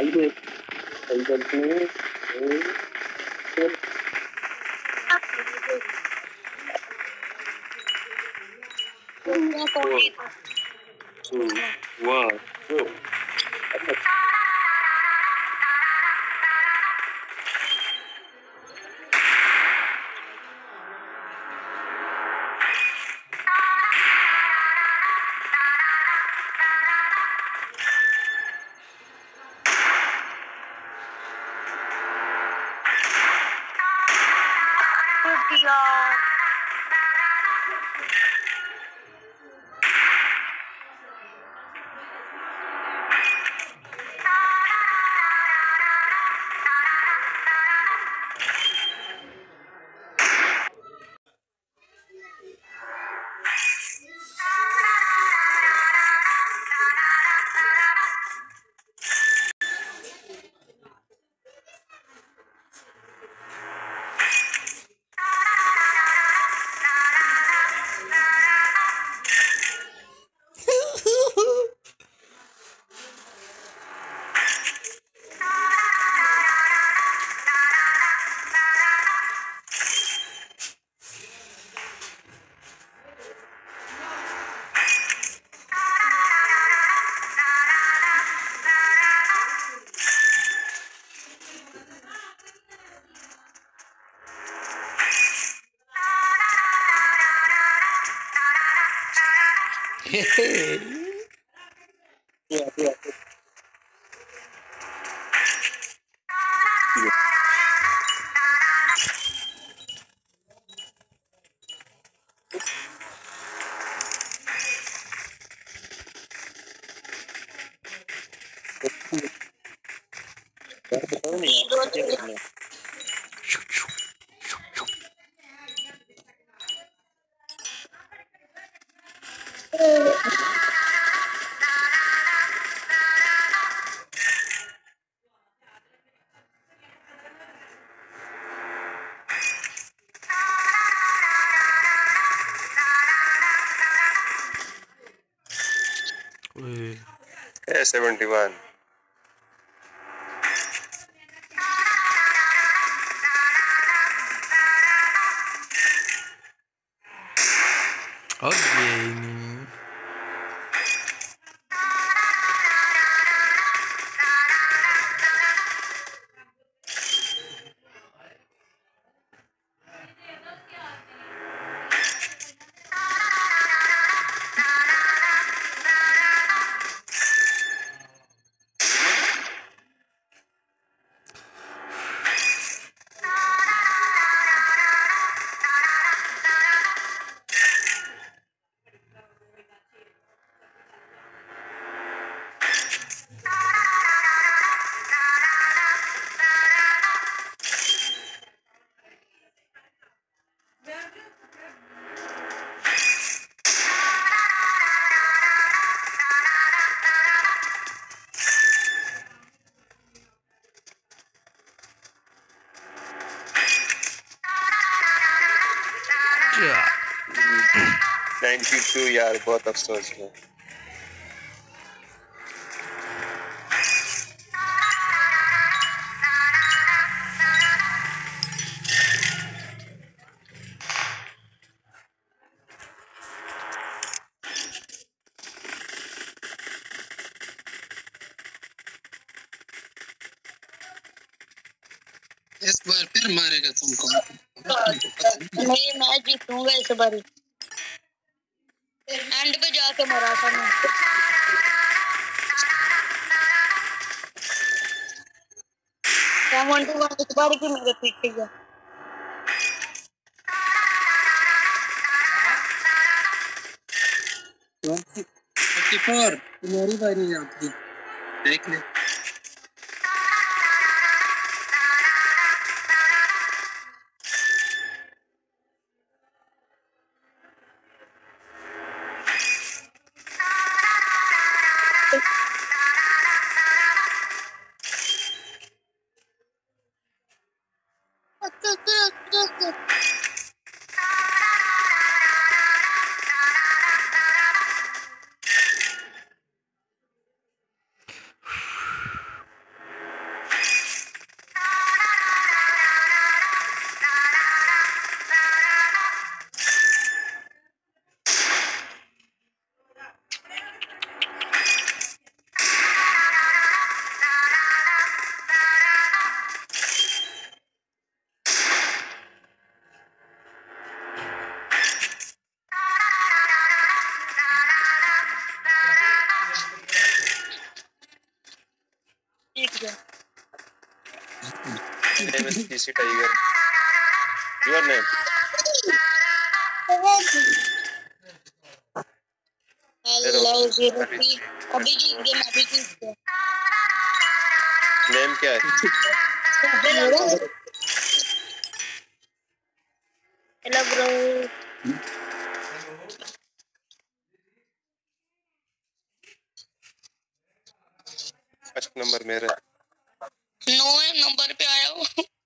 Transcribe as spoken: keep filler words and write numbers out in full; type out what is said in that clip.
Always, always, two, one, go. Yeah, yeah. Yeah, seventy-one. Okay ini. ninety-two यार बहुत अफसोस है. इस बार फिर मारेगा तुमको. नहीं मैं जीतूंगा इस बार. एंड पे जाके मरा था मैं. सेवेंटी वन इस बार की मेरे पीछे गया. ट्वेंटी फोर तुम्हारी बारी है आपकी. देख ले. C C Tiger. Your name? Hello zero three अभी की गेम अभी की Name क्या है? हेलो ब्रो फर्स्ट नंबर मेरा। नौ नंबर पे आया हूँ